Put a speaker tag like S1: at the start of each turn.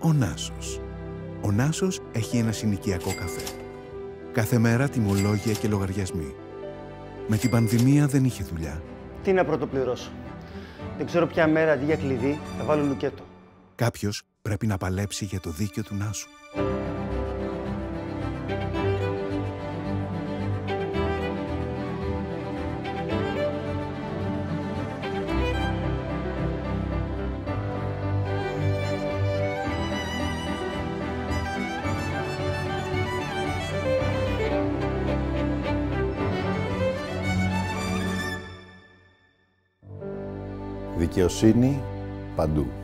S1: Ο Νάσος. Ο Νάσος έχει ένα συνοικιακό καφέ. Κάθε μέρα τιμολόγια και λογαριασμοί. Με την πανδημία δεν είχε δουλειά.
S2: Τι να πρωτοπληρώσω. Δεν ξέρω ποια μέρα αντί για κλειδί θα βάλω λουκέτο.
S1: Κάποιος πρέπει να παλέψει για το δίκαιο του Νάσου.
S3: Δικαιοσύνη παντού.